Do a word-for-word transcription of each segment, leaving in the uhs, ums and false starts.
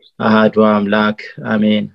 አሐዱ አምላክ አሜን።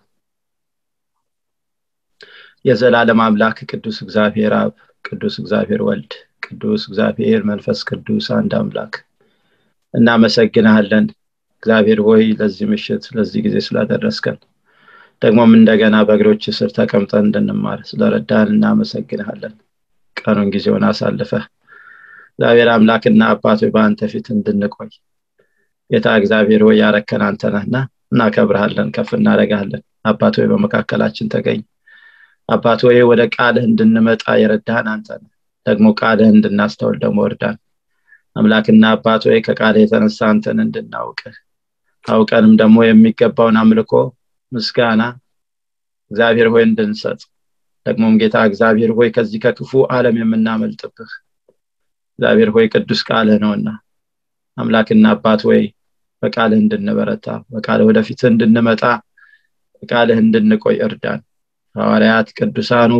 የዘላለም አምላክ ቅዱስ እግዚአብሔር አብ፣ ቅዱስ እግዚአብሔር ወልድ፣ ቅዱስ እግዚአብሔር መንፈስ ቅዱስ አንድ አምላክ እናመሰግናለን። እግዚአብሔር ሆይ ለዚህ ምሽት ለዚህ ጊዜ ስላደረስከን ደግሞም እንደገና በእግሮች ስር ተቀምጠን እንድንማር ስለረዳን እናመሰግናለን። ቀኑን ጊዜውን አሳልፈህ እግዚአብሔር አምላክና አባት ሆይ በአንተ ፊት እንድንቆይ ጌታ እግዚአብሔር ሆይ ያረከን አንተ ነህና እናከብርሃለን፣ ከፍ እናደርግሃለን። አባት ሆይ በመካከላችን ተገኝ። አባት ሆይ ወደ ቃልህ እንድንመጣ የረዳን አንተ ነህ። ደግሞ ቃልህ እንድናስተውል ደግሞ እርዳን። አምላክና አባት ሆይ ከቃልህ የተነሳ አንተን እንድናውቅ አውቀንም ደግሞ የሚገባውን አምልኮ ምስጋና እግዚአብሔር ሆይ እንድንሰጥ ደግሞም ጌታ እግዚአብሔር ሆይ ከዚህ ከክፉ ዓለም የምናመልጥብህ እግዚአብሔር ሆይ ቅዱስ ቃልህ ነውና አምላክና አባት ሆይ በቃልህ እንድንበረታ በቃልህ ወደፊት እንድንመጣ በቃልህ እንድንቆይ እርዳን። ሐዋርያት ቅዱሳኑ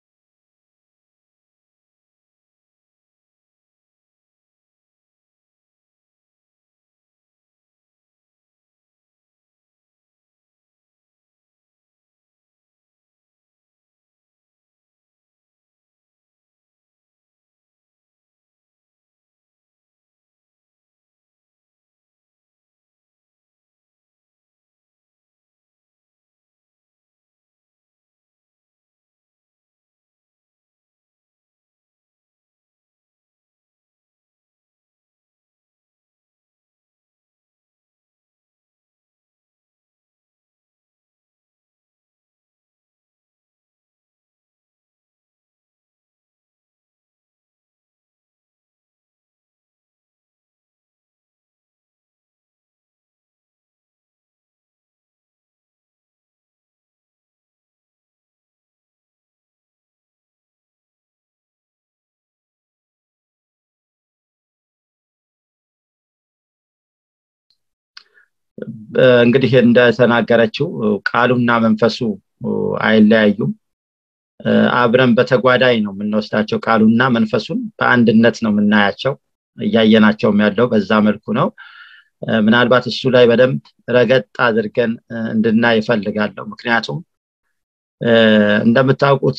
እንግዲህ እንደተናገረችው ቃሉና መንፈሱ አይለያዩም። አብረን በተጓዳኝ ነው የምንወስዳቸው። ቃሉና መንፈሱን በአንድነት ነው የምናያቸው። እያየናቸውም ያለው በዛ መልኩ ነው። ምናልባት እሱ ላይ በደንብ ረገጥ አድርገን እንድናይ እፈልጋለሁ። ምክንያቱም እንደምታውቁት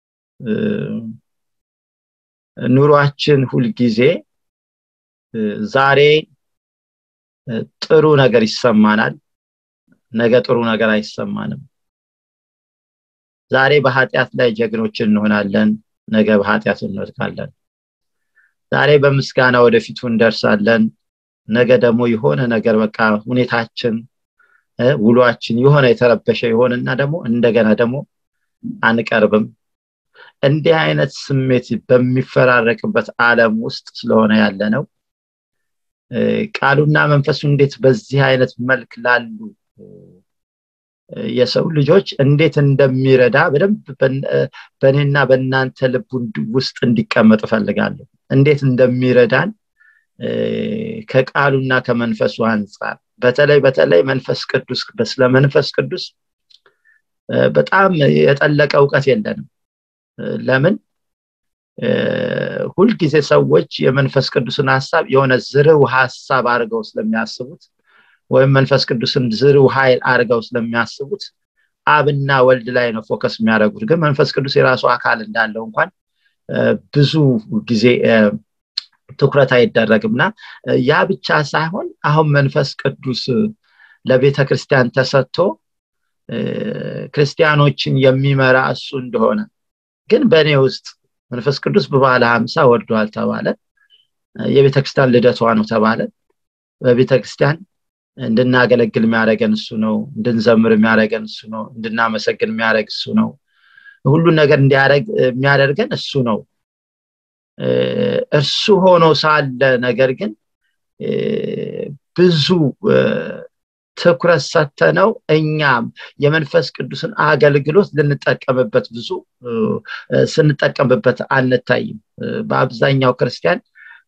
ኑሯችን ሁሉ ጊዜ ዛሬ ጥሩ ነገር ይሰማናል፣ ነገ ጥሩ ነገር አይሰማንም። ዛሬ በኃጢአት ላይ ጀግኖች እንሆናለን፣ ነገ በኃጢአት እንወድቃለን። ዛሬ በምስጋና ወደፊቱ እንደርሳለን፣ ነገ ደግሞ የሆነ ነገር በቃ ሁኔታችን ውሏችን የሆነ የተረበሸ ይሆንና ደግሞ እንደገና ደግሞ አንቀርብም። እንዲህ አይነት ስሜት በሚፈራረቅበት ዓለም ውስጥ ስለሆነ ያለነው ቃሉና መንፈሱ እንዴት በዚህ አይነት መልክ ላሉ የሰው ልጆች እንዴት እንደሚረዳ በደንብ በእኔና በእናንተ ልብ ውስጥ እንዲቀመጥ ፈልጋለሁ። እንዴት እንደሚረዳን ከቃሉና ከመንፈሱ አንፃር በተለይ በተለይ መንፈስ ቅዱስ በስለ መንፈስ ቅዱስ በጣም የጠለቀ ዕውቀት የለንም። ለምን ሁሉ ጊዜ ሰዎች የመንፈስ ቅዱስን ሐሳብ የሆነ ዝርው ሐሳብ አድርገው ስለሚያስቡት ወይም መንፈስ ቅዱስን ዝርው ኃይል አድርገው ስለሚያስቡት አብና ወልድ ላይ ነው ፎከስ የሚያደርጉት። ግን መንፈስ ቅዱስ የራሱ አካል እንዳለው እንኳን ብዙ ጊዜ ትኩረት አይደረግምና ያ ብቻ ሳይሆን አሁን መንፈስ ቅዱስ ለቤተክርስቲያን ተሰጥቶ ክርስቲያኖችን የሚመራ እሱ እንደሆነ ግን በእኔ ውስጥ መንፈስ ቅዱስ በባለ ሃምሳ ወርዷል ተባለ። የቤተክርስቲያን ልደቷ ነው ተባለ። በቤተክርስቲያን እንድናገለግል የሚያደርገን እሱ ነው፣ እንድንዘምር የሚያደርገን እሱ ነው፣ እንድናመሰግን የሚያደርግ እሱ ነው፣ ሁሉ ነገር እንዲያደርግ የሚያደርገን እሱ ነው። እርሱ ሆኖ ሳለ ነገር ግን ብዙ ትኩረት ሰጥተነው እኛም የመንፈስ ቅዱስን አገልግሎት ልንጠቀምበት ብዙ ስንጠቀምበት አንታይም። በአብዛኛው ክርስቲያን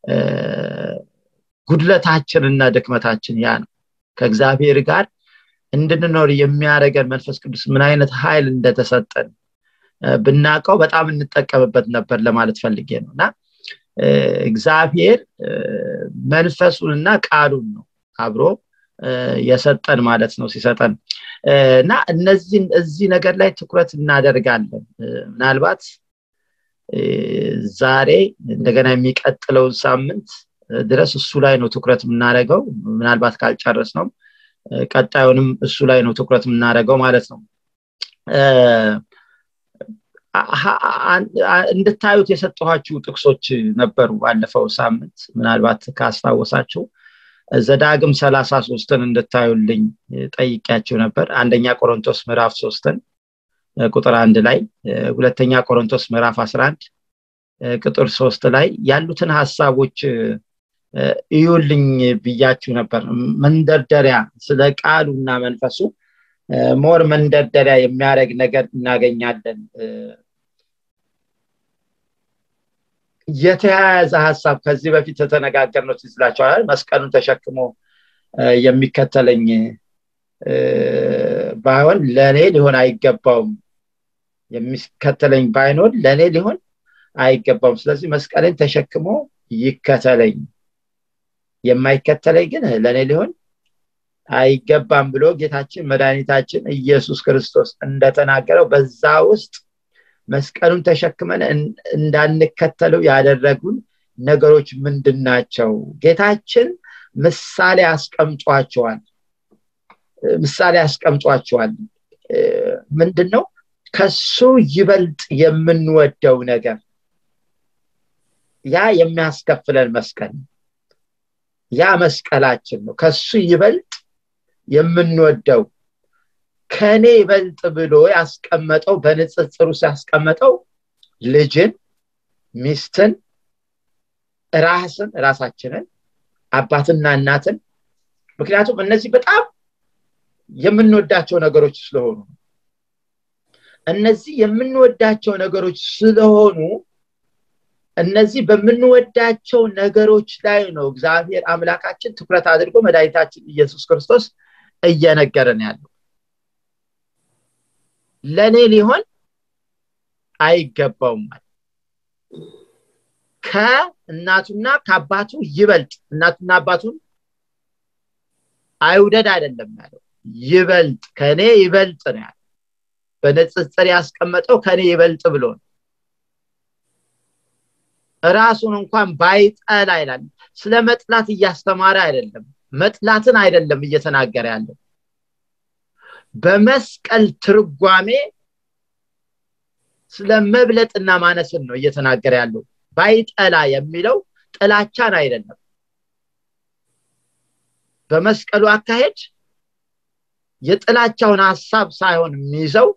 ጉድለታችንና ድክመታችን ያ ነው። ከእግዚአብሔር ጋር እንድንኖር የሚያደርገን መንፈስ ቅዱስ ምን አይነት ኃይል እንደተሰጠን ብናቀው በጣም እንጠቀምበት ነበር ለማለት ፈልጌ ነውና እግዚአብሔር መንፈሱንና ቃሉን ነው አብሮ የሰጠን ማለት ነው ሲሰጠን እና እነዚህ እዚህ ነገር ላይ ትኩረት እናደርጋለን ምናልባት ዛሬ እንደገና የሚቀጥለው ሳምንት ድረስ እሱ ላይ ነው ትኩረት የምናደርገው ምናልባት ካልጨረስ ነው ቀጣዩንም እሱ ላይ ነው ትኩረት የምናደርገው ማለት ነው እንድታዩት የሰጠኋችሁ ጥቅሶች ነበሩ ባለፈው ሳምንት ምናልባት ካስታወሳችሁ ዘዳግም ሰላሳ ሶስትን እንድታዩልኝ ጠይቄያችሁ ነበር አንደኛ ቆሮንቶስ ምዕራፍ ሶስትን ቁጥር አንድ ላይ ሁለተኛ ቆሮንቶስ ምዕራፍ አስራ አንድ ቁጥር ሶስት ላይ ያሉትን ሐሳቦች እዩልኝ ብያችሁ ነበር መንደርደሪያ ስለ ቃሉና መንፈሱ ሞር መንደርደሪያ የሚያረግ ነገር እናገኛለን የተያያዘ ሐሳብ ከዚህ በፊት ተተነጋገርነው ትዝላችኋል መስቀሉን ተሸክሞ የሚከተለኝ ባይሆን ለኔ ሊሆን አይገባውም የሚከተለኝ ባይኖር ለኔ ሊሆን አይገባውም ስለዚህ መስቀልን ተሸክሞ ይከተለኝ የማይከተለኝ ግን ለኔ ሊሆን አይገባም ብሎ ጌታችን መድኃኒታችን ኢየሱስ ክርስቶስ እንደተናገረው በዛ ውስጥ መስቀሉን ተሸክመን እንዳንከተለው ያደረጉን ነገሮች ምንድናቸው ጌታችን ምሳሌ አስቀምጧቸዋል ምሳሌ አስቀምጧቸዋል ምንድነው ከሱ ይበልጥ የምንወደው ነገር ያ የሚያስከፍለን መስቀል ያ መስቀላችን ነው ከሱ ይበልጥ የምንወደው ከኔ ይበልጥ ብሎ ያስቀመጠው በንጽጽሩ ያስቀመጠው ልጅን ሚስትን ራስን ራሳችንን አባትና እናትን ምክንያቱም እነዚህ በጣም የምንወዳቸው ነገሮች ስለሆኑ እነዚህ የምንወዳቸው ነገሮች ስለሆኑ እነዚህ በምንወዳቸው ነገሮች ላይ ነው እግዚአብሔር አምላካችን ትኩረት አድርጎ መድኃኒታችን ኢየሱስ ክርስቶስ እየነገረን ያለው ለኔ ሊሆን አይገባውም ከእናቱና ከአባቱ ይበልጥ እናቱና አባቱን አይውደድ አይደለም ያለው ይበልጥ ከኔ ይበልጥ ነው ያለው በንጽጽር ያስቀመጠው ከኔ ይበልጥ ብሎ ራሱን እንኳን ባይጠላ ይላል ስለመጥላት እያስተማረ አይደለም መጥላትን አይደለም እየተናገረ ያለው በመስቀል ትርጓሜ ስለመብለጥና ማነስን ነው እየተናገረ ያለው ባይጠላ የሚለው ጥላቻን አይደለም በመስቀሉ አካሄድ የጥላቻውን ሐሳብ ሳይሆን የሚይዘው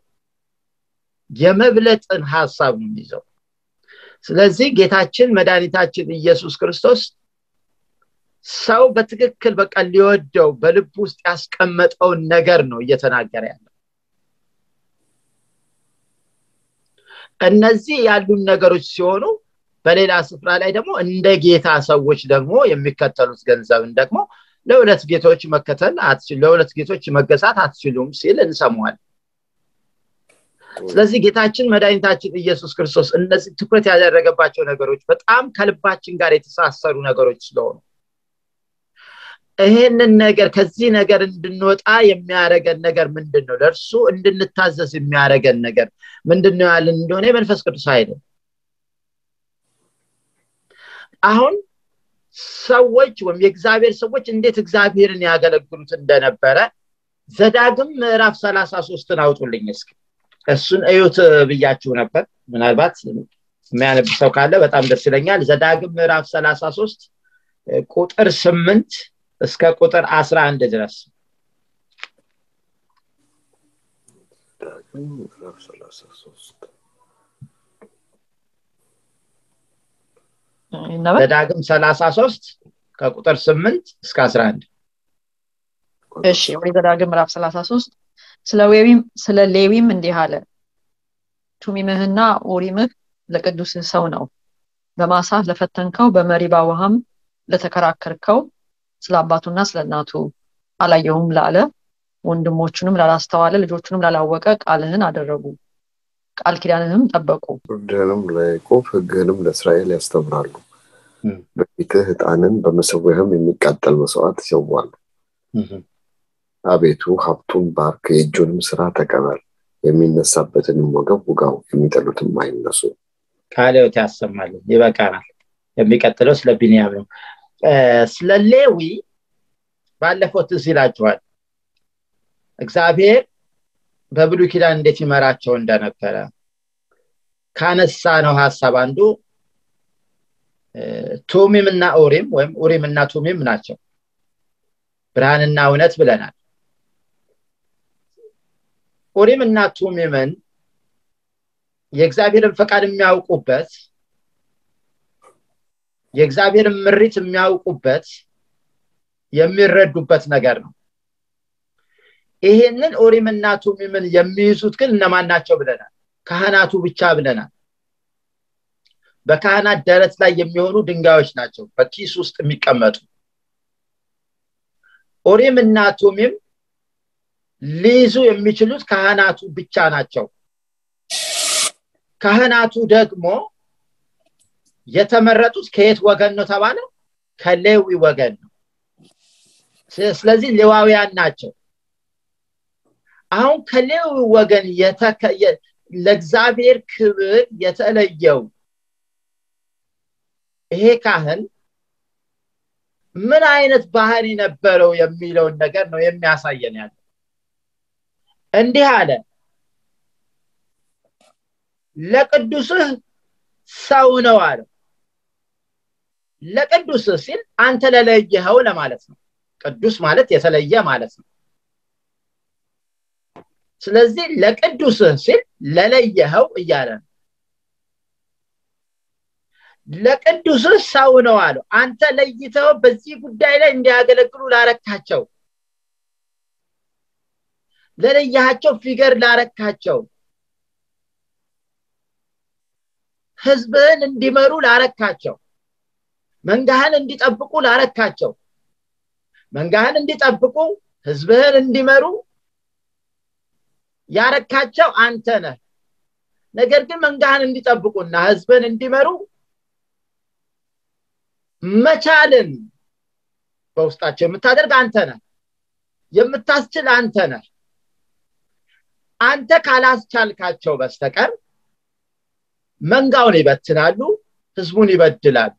የመብለጥን ሐሳብ ነው የሚይዘው ስለዚህ ጌታችን መድኃኒታችን ኢየሱስ ክርስቶስ ሰው በትክክል በቃ ሊወደው በልብ ውስጥ ያስቀመጠው ነገር ነው እየተናገረ ያለው እነዚህ ያሉን ነገሮች ሲሆኑ በሌላ ስፍራ ላይ ደግሞ እንደ ጌታ ሰዎች ደግሞ የሚከተሉት ገንዘብን ደግሞ ለሁለት ጌቶች መከተል አትችሉ ለሁለት ጌቶች መገዛት አትችሉም ሲል እንሰማዋለን ስለዚህ ጌታችን መድኃኒታችን ኢየሱስ ክርስቶስ እነዚህ ትኩረት ያደረገባቸው ነገሮች በጣም ከልባችን ጋር የተሳሰሩ ነገሮች ስለሆኑ ይሄንን ነገር ከዚህ ነገር እንድንወጣ የሚያረጋን ነገር ምንድነው ለርሱ እንድንታዘዝ የሚያረጋን ነገር ምንድነው ያልን እንደሆነ መንፈስ ቅዱስ አይደል አሁን ሰዎች ወይም የእግዚአብሔር ሰዎች እንዴት እግዚአብሔርን ያገለግሉት እንደነበረ ዘዳግም ምዕራፍ ሰላሳ ሶስትን አውጡልኝ እስኪ እሱን እዩት ብያችሁ ነበር ምናልባት የሚያነብ ሰው ካለ በጣም ደስ ይለኛል ዘዳግም ምዕራፍ ሰላሳ ሶስት ቁጥር ስምንት እስከ ቁጥር አስራ አንድ ድረስ ምዕራፍ ሰላሳ ሶስት ዘዳግም ሰላሳ ሶስት ከቁጥር ስምንት እስከ አስራ አንድ እሺ ወይ ዘዳግም ምዕራፍ ሰላሳ ሶስት ስለ ሌዊም ስለ ሌዊም እንዲህ አለ ቱሚምህና ኡሪምህ ለቅዱስ ሰው ነው በማሳህ ለፈተንከው በመሪባ ውሃም ለተከራከርከው ስለ አባቱና ስለ እናቱ አላየሁም ላለ ወንድሞቹንም ላላስተዋለ ልጆቹንም ላላወቀ ቃልህን አደረጉ ቃል ኪዳንህም ጠበቁ ፍርድህንም ለያዕቆብ ሕግህንም ለእስራኤል ያስተምራሉ በፊትህ ዕጣንን በመሠዊያህም የሚቃጠል መስዋዕት ይሰዋሉ አቤቱ ሀብቱን ባርክ የእጁንም ስራ ተቀበል የሚነሳበትንም ወገብ ውጋው የሚጠሉትም አይነሱ ካሌዎት ያሰማል ይበቃናል የሚቀጥለው ስለ ቢንያም ነው ስለ ሌዊ ባለፈው ትዝ ይላችኋል እግዚአብሔር በብሉይ ኪዳን እንዴት ይመራቸው እንደነበረ ካነሳ ነው ሐሳብ አንዱ ቱሚምና ኡሪም ወይም ኡሪምና ቱሚም ናቸው ብርሃንና እውነት ብለናል ኡሪምና ቱሚምን የእግዚአብሔርን ፈቃድ የሚያውቁበት የእግዚአብሔርን ምሪት የሚያውቁበት የሚረዱበት ነገር ነው ይሄንን ኡሪምና ቱሚምን የሚይዙት ግን እነማን ናቸው ብለናል ካህናቱ ብቻ ብለናል በካህናት ደረት ላይ የሚሆኑ ድንጋዮች ናቸው በኪስ ውስጥ የሚቀመጡ ኡሪምና ቱሚም ሊይዙ የሚችሉት ካህናቱ ብቻ ናቸው ካህናቱ ደግሞ የተመረጡት ከየት ወገን ነው ተባለ ከሌዊ ወገን ነው ስለዚህ ሌዋውያን ናቸው አሁን ከሌዊ ወገን የተከየ ለእግዚአብሔር ክብር የተለየው ይሄ ካህን ምን አይነት ባህሪ ነበረው የሚለው ነገር ነው የሚያሳየን ያለው እንዲህ አለ ለቅዱስህ ሰው ነው አለ ለቅዱስህ ሲል አንተ ለለየኸው ለማለት ነው ቅዱስ ማለት የተለየ ማለት ነው ስለዚህ ለቅዱስህ ሲል ለለየኸው እያለ ለቅዱስህ ሰው ነው አለ አንተ ለይተው በዚህ ጉዳይ ላይ እንዲያገለግሉ ላረካቸው ለለያቸው ፊገር ላረካቸው ህዝብን እንዲመሩ ላረካቸው መንጋህን እንዲጠብቁ ላረካቸው መንጋህን እንዲጠብቁ ህዝብን እንዲመሩ ያረካቸው አንተ ነህ ነገር ግን መንጋህን እንዲጠብቁና ህዝብን እንዲመሩ መቻልን በውስጣቸው የምታደርግ አንተ ነህ የምታስችል አንተ ነህ አንተ ካላስቻልካቸው በስተቀር መንጋውን ይበትናሉ ህዝቡን ይበድላሉ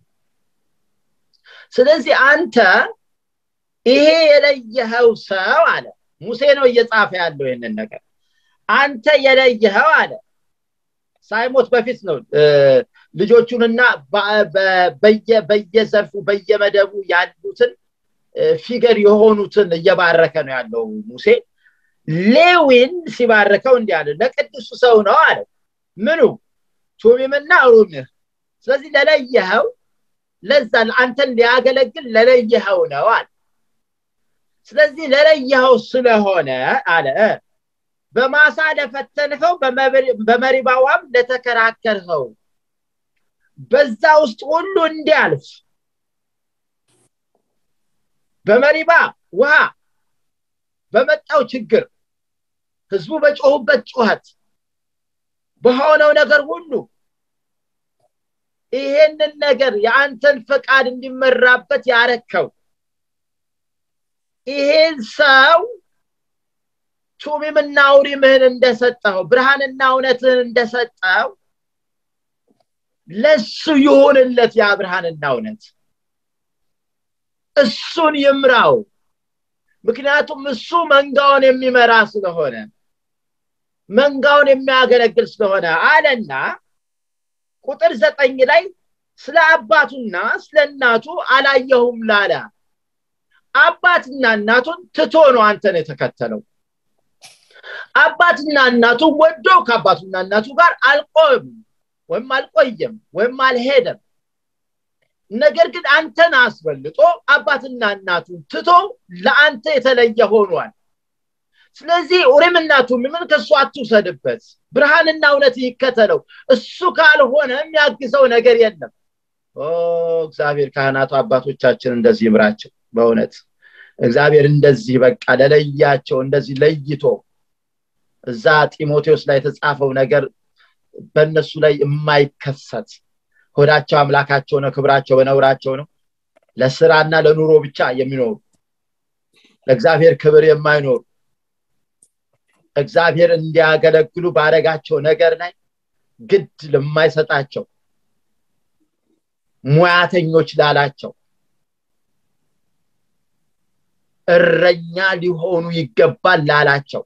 ስለዚህ አንተ ይሄ የለየኸው ሰው አለ ሙሴ ነው እየጻፈ ያለው ይሄንን ነገር አንተ የለየኸው አለ ሳይሞት በፊት ነው ልጆቹንና በየ በየዘርፉ በየመደቡ ያሉትን ፊገር የሆኑትን እየባረከ ነው ያለው ሙሴ ሌዊን ሲባርከው እንዲያለ ለቅዱስ ሰው ነው አለ ምኑ ቱሚምና ኡሪም ስለዚህ ለለየኸው ለዛ አንተን ሊያገለግል ለለየኸው ነው አለ ስለዚህ ለለየኸው ስለሆነ አለ በማሳ ለፈተንከው በመሪባዋም ለተከራከርኸው በዛ ውስጥ ሁሉ እንዲያልፍ በመሪባ ውሃ በመጣው ችግር ህዝቡ በጮሁበት ጩኸት በሆነው ነገር ሁሉ ይሄንን ነገር የአንተን ፈቃድ እንዲመራበት ያረከው ይሄን ሰው ቱሚምና ኡሪምህን እንደሰጠው ብርሃንና እውነትን እንደሰጠው ለሱ ይሁንለት ያ ብርሃንና እውነት እሱን ይምራው ምክንያቱም እሱ መንጋውን የሚመራ ስለሆነ መንጋውን የሚያገለግል ስለሆነ አለና ቁጥር ዘጠኝ ላይ ስለ አባቱና ስለ እናቱ አላየሁም ላለ አባትና እናቱን ትቶ ነው አንተን የተከተለው አባትና እናቱ ወዶ ከአባቱና እናቱ ጋር አልቆም ወይም አልቆየም ወይም አልሄደም ነገር ግን አንተን አስበልጦ አባትና እናቱን ትቶ ለአንተ የተለየ ሆኗል ስለዚህ ኡሪምና ቱሚምን ከሱ አትውሰድበት ብርሃንና እውነት ይከተለው እሱ ካልሆነ የሚያግዘው ነገር የለም ኦ እግዚአብሔር ካህናቱ አባቶቻችን እንደዚህ ይምራቸው በእውነት እግዚአብሔር እንደዚህ በቃ ለለያቸው እንደዚህ ለይቶ እዛ ጢሞቴዎስ ላይ የተጻፈው ነገር በእነሱ ላይ የማይከሰት ሆዳቸው አምላካቸው ነው ክብራቸው በነውራቸው ነው ለስራና ለኑሮ ብቻ የሚኖሩ ለእግዚአብሔር ክብር የማይኖሩ እግዚአብሔር እንዲያገለግሉ ባረጋቸው ነገር ላይ ግድ ለማይሰጣቸው ሙያተኞች ላላቸው እረኛ ሊሆኑ ይገባል ላላቸው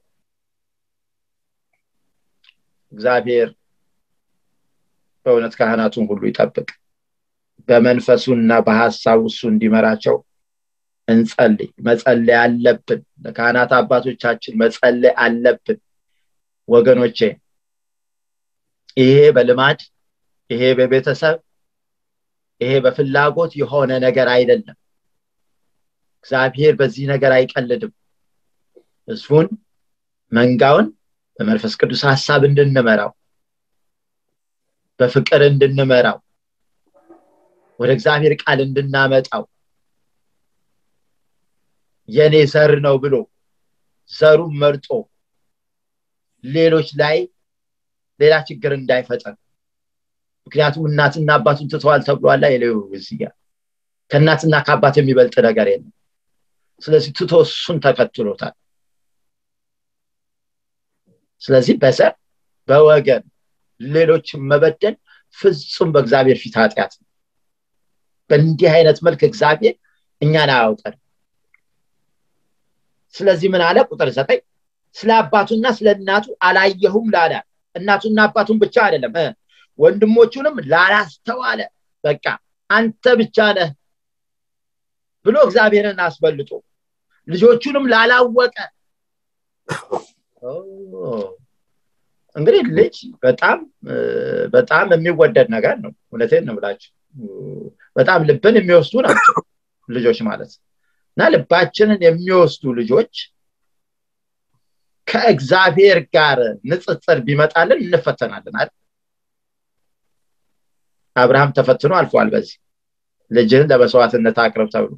እግዚአብሔር በእውነት ካህናቱን ሁሉ ይጠብቅ በመንፈሱና በሐሳቡ እሱ እንዲመራቸው እንጸልይ መጸለይ አለብን ለካህናት አባቶቻችን መጸለይ አለብን ወገኖቼ ይሄ በልማድ ይሄ በቤተሰብ ይሄ በፍላጎት የሆነ ነገር አይደለም እግዚአብሔር በዚህ ነገር አይቀልድም ህዝቡን መንጋውን በመንፈስ ቅዱስ ሐሳብ እንድንመራው በፍቅር እንድንመራው ወደ እግዚአብሔር ቃል እንድናመጣው የኔ ዘር ነው ብሎ ዘሩን መርጦ ሌሎች ላይ ሌላ ችግር እንዳይፈጠር ምክንያቱም እናትና አባቱን ትተዋል ተብሏል አይለው እዚያ ከእናትና ከአባት የሚበልጥ ነገር የለም ስለዚህ ትቶ እሱን ተከትሎታል ስለዚህ በዘር በወገን ሌሎች መበደል ፍጹም በእግዚአብሔር ፊት ኃጢአት ነው በእንዲህ አይነት መልክ እግዚአብሔር እኛን አያውቀን ስለዚህ ምን አለ ቁጥር ዘጠኝ ስለ አባቱና ስለ እናቱ አላየሁም ላለ እናቱና አባቱን ብቻ አይደለም ወንድሞቹንም ላላስተዋለ በቃ አንተ ብቻ ነህ ብሎ እግዚአብሔርን አስበልጦ ልጆቹንም ላላወቀ እንግዲህ ልጅ በጣም በጣም የሚወደድ ነገር ነው እውነቴን ነው ብላችሁ በጣም ልብን የሚወስዱ ናቸው ልጆች ማለት እና ልባችንን የሚወስዱ ልጆች ከእግዚአብሔር ጋር ንጽጽር ቢመጣልን እንፈተናለን አይደል አብርሃም ተፈትኖ አልፏል በዚህ ልጅን ለመስዋዕትነት አቅርብ ተብሎ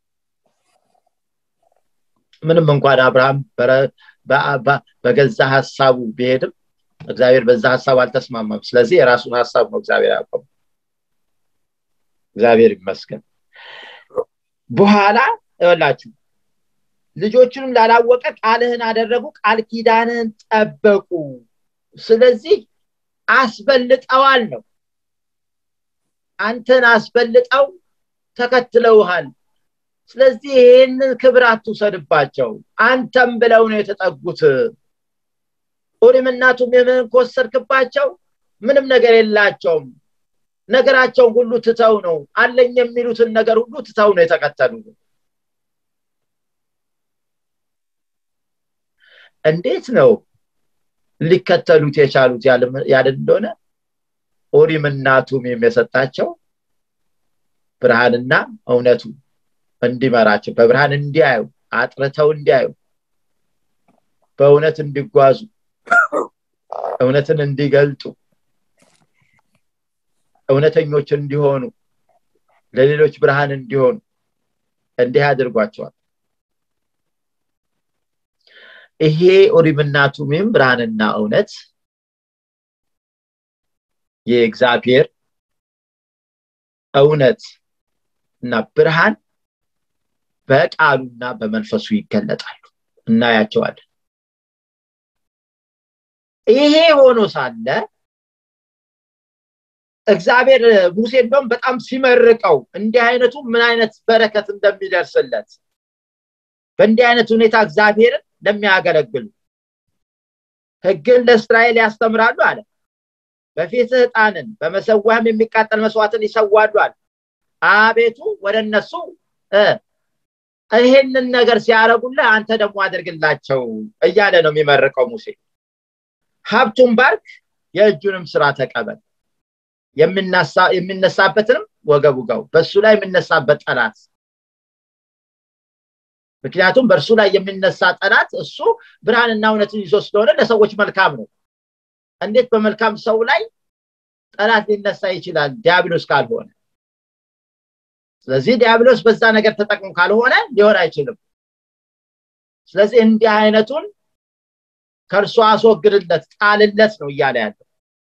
ምንም እንኳን አብርሃም በገዛ ሐሳቡ ቢሄድም እግዚአብሔር በዛ ሐሳብ አልተስማማም ስለዚህ የራሱ ሐሳብ ነው እግዚአብሔር ያቀው እግዚአብሔር ይመስገን በኋላ ይወላችሁ ልጆቹንም ላላወቀ ቃልህን አደረጉ ቃል ኪዳንህን ጠበቁ ስለዚህ አስበልጠዋል ነው አንተን አስበልጠው ተከትለውሃል ስለዚህ ይሄንን ክብር አትውሰድባቸው አንተም ብለው ነው የተጠጉት ኦሪምና ቱሚምን ኮሰርክባቸው ምንም ነገር የላቸውም ነገራቸው ሁሉ ትተው ነው አለኝ የሚሉትን ነገር ሁሉ ትተው ነው የተከተሉት እንዴት ነው ሊከተሉት የቻሉት ያለ እንደሆነ ኦሪምና ቱሚም የሰጣቸው ብርሃንና እውነቱ እንዲመራቸው በብርሃን እንዲያዩ አጥርተው እንዲያዩ በእውነት እንዲጓዙ እውነትን እንዲገልጡ እውነተኞች እንዲሆኑ ለሌሎች ብርሃን እንዲሆኑ እንዲህ አድርጓቸዋል ይሄ ኦሪምና ቱሚም ብርሃንና እውነት የእግዚአብሔር እውነት እና ብርሃን በቃሉና በመንፈሱ ይገለጣሉ እናያቸዋለን ይሄ ሆኖ ሳለ እግዚአብሔር ሙሴን እንደውም በጣም ሲመርቀው እንዲህ አይነቱ ምን አይነት በረከት እንደሚደርስለት በእንዲህ አይነት ሁኔታ እግዚአብሔርን ለሚያገለግሉ ሕግን ለእስራኤል ያስተምራሉ አለ በፊትህ ዕጣንን በመሰዋህም የሚቃጠል መስዋዕትን ይሰዋሉ አለ አቤቱ ወደነሱ ይሄንን ነገር ሲያረጉልህ አንተ ደግሞ አድርግላቸው እያለ ነው የሚመርቀው ሙሴ ሀብቱን ባርክ የእጁንም ሥራ ተቀበል የሚነሳ የሚነሳበትንም ወገቡጋው በሱ ላይ የሚነሳበት ጠላት ምክንያቱም በርሱ ላይ የሚነሳ ጠላት እሱ ብርሃንና እውነትን ይዞ ስለሆነ ለሰዎች መልካም ነው እንዴት በመልካም ሰው ላይ ጠላት ሊነሳ ይችላል ዲያብሎስ ካልሆነ ስለዚህ ዲያብሎስ በዛ ነገር ተጠቅሞ ካልሆነ ሊሆን አይችልም ስለዚህ እንዲህ አይነቱን ከርሱ አስወግድለት ጣልለት ነው ይያለ ያለው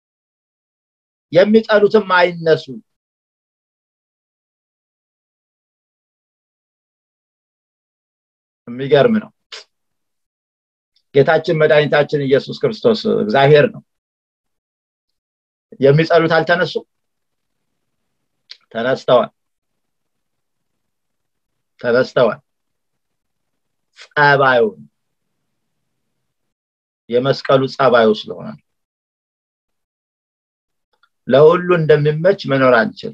የሚጠሉትም አይነሱ የሚገርም ነው ጌታችን መድኃኒታችን ኢየሱስ ክርስቶስ እግዚአብሔር ነው የሚጸሉት አልተነሱ ተነስተዋል ተነስተዋል ጸባዩ የመስቀሉ ጸባዩ ስለሆነ ለሁሉ እንደሚመች መኖር አንችልም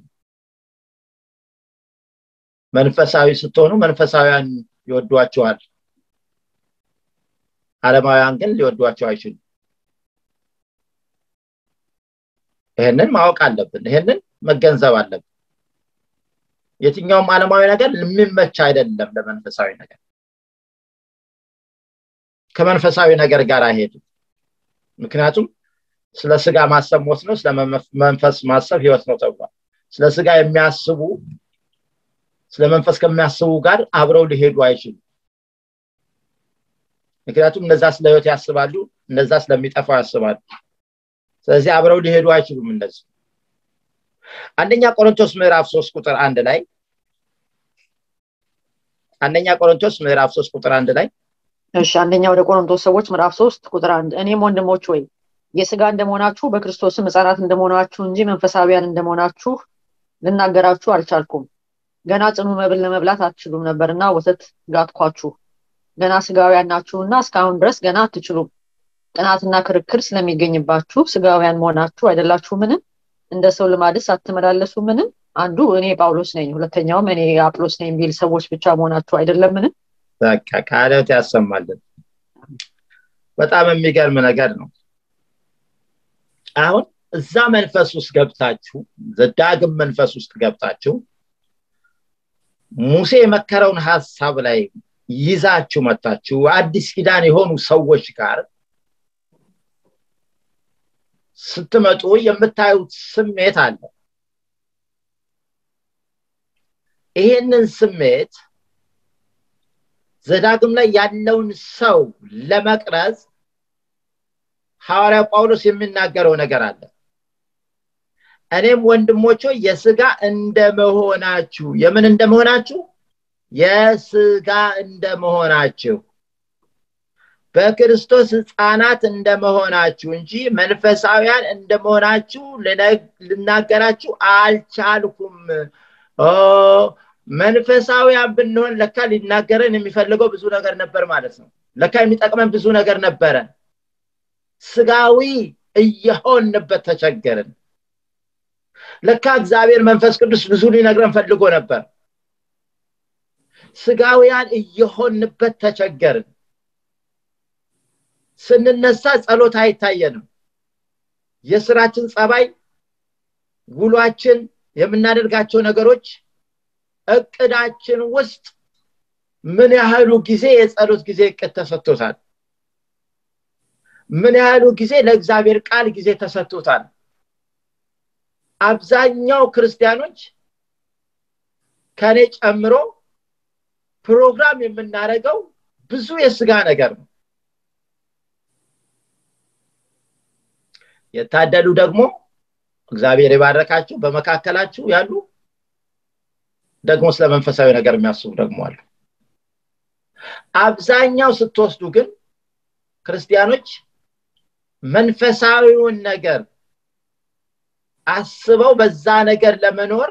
መንፈሳዊ ስትሆኑ መንፈሳውያን ይወዷቸዋል ዓለማውያን ግን ሊወዷቸው አይችሉም ይሄንን ማወቅ አለብን ይሄንን መገንዘብ አለብን የትኛውም ዓለማዊ ነገር ለሚመች አይደለም ለመንፈሳዊ ነገር ከመንፈሳዊ ነገር ጋር አይሄድም ምክንያቱም ስለ ስጋ ማሰብ ሞት ነው ስለ መንፈስ ማሰብ ህይወት ነው ተብሏል ስለ ስጋ የሚያስቡ ስለ መንፈስ ከሚያስቡ ጋር አብረው ሊሄዱ አይችሉም ምክንያቱም እነዛ ስለ ህይወት ያስባሉ እነዛ ስለሚጠፋው ያስባሉ ስለዚህ አብረው ሊሄዱ አይችሉም እንደዚህ አንደኛ ቆሮንቶስ ምዕራፍ ሶስት ቁጥር አንድ ላይ አንደኛ ቆሮንቶስ ምዕራፍ ሶስት ቁጥር አንድ ላይ እሺ አንደኛ ወደ ቆሮንቶስ ሰዎች ምዕራፍ ሶስት ቁጥር አንድ እኔም ወንድሞች ሆይ የሥጋ እንደመሆናችሁ በክርስቶስም ሕፃናት እንደመሆናችሁ እንጂ መንፈሳውያን እንደመሆናችሁ ልናገራችሁ አልቻልኩም ገና ጽኑ መብል ለመብላት አትችሉም ነበርና ወተት ጋትኳችሁ ገና ስጋውያን ናችሁና እስካሁን ድረስ ገና አትችሉም ጥናትና ክርክር ስለሚገኝባችሁ ስጋውያን መሆናችሁ አይደላችሁምን እንደ ሰው ልማድስ አትመላለሱምን አንዱ እኔ ጳውሎስ ነኝ ሁለተኛውም እኔ አጵሎስ ነኝ ቢል ሰዎች ብቻ መሆናችሁ አይደለምን በቃ ካለት ያሰማልን በጣም የሚገርም ነገር ነው አሁን እዛ መንፈስ ውስጥ ገብታችሁ ዘዳግም መንፈስ ውስጥ ገብታችሁ ሙሴ የመከረውን ሐሳብ ላይ ይዛችሁ መጣችሁ አዲስ ኪዳን የሆኑ ሰዎች ጋር ስትመጡ የምታዩት ስሜት አለ ይሄንን ስሜት ዘዳግም ላይ ያለውን ሰው ለመቅረጽ ሐዋርያው ጳውሎስ የሚናገረው ነገር አለ እኔም ወንድሞቼ የሥጋ እንደመሆናችሁ የምን እንደመሆናችሁ የሥጋ እንደመሆናችሁ በክርስቶስ ሕፃናት እንደመሆናችሁ እንጂ መንፈሳውያን እንደመሆናችሁ ልናገራችሁ አልቻልኩም ኦ መንፈሳውያን ብንሆን ለካ ሊናገረን የሚፈልገው ብዙ ነገር ነበር ማለት ነው ለካ የሚጠቅመን ብዙ ነገር ነበር ስጋዊ እየሆንበት ተቸገርን ለካ እግዚአብሔር መንፈስ ቅዱስ ብዙ ሊነግረን ፈልጎ ነበር ስጋውያን እየሆንበት ተቸገርን ስንነሳ ጸሎት አይታየንም የሥራችን ጸባይ ውሏችን የምናደርጋቸው ነገሮች እቅዳችን ውስጥ ምን ያህሉ ጊዜ የጸሎት ጊዜ እቅድ ተሰጥቶታል ምን ያህሉ ጊዜ ለእግዚአብሔር ቃል ጊዜ ተሰጥቶታል አብዛኛው ክርስቲያኖች ከኔ ጨምሮ ፕሮግራም የምናደርገው ብዙ የሥጋ ነገር ነው የታደሉ ደግሞ እግዚአብሔር ይባርካችሁ በመካከላችሁ ያሉ ደግሞ ስለ መንፈሳዊ ነገር የሚያስቡ ደግሞ አሉ አብዛኛው ስትወስዱ ግን ክርስቲያኖች መንፈሳዊውን ነገር አስበው በዛ ነገር ለመኖር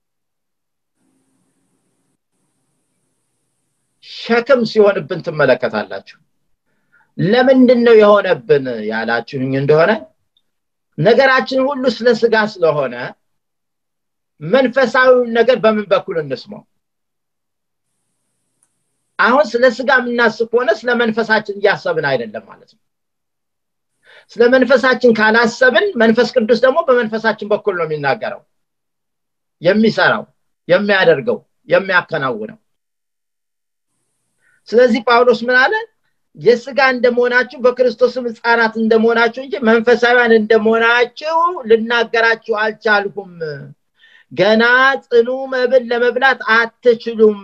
ሸክም ሲሆንብን ትመለከታላችሁ ለምንድን ነው የሆነብን ያላችሁኝ እንደሆነ ነገራችን ሁሉ ስለ ስጋ ስለሆነ መንፈሳዊውን ነገር በምን በኩል እንስማው አሁን ስለ ስጋ ምናስብ ሆነ ስለ መንፈሳችን ያሰብን አይደለም ማለት ነው ስለ መንፈሳችን ካላሰብን መንፈስ ቅዱስ ደግሞ በመንፈሳችን በኩል ነው የሚናገረው የሚሰራው የሚያደርገው የሚያከናውነው ስለዚህ ጳውሎስ ምን አለ የሥጋ እንደመሆናችሁ በክርስቶስም ሕፃናት እንደመሆናችሁ እንጂ መንፈሳውያን እንደመሆናችሁ ልናገራችሁ አልቻልኩም ገና ጽኑ መብል ለመብላት አትችሉም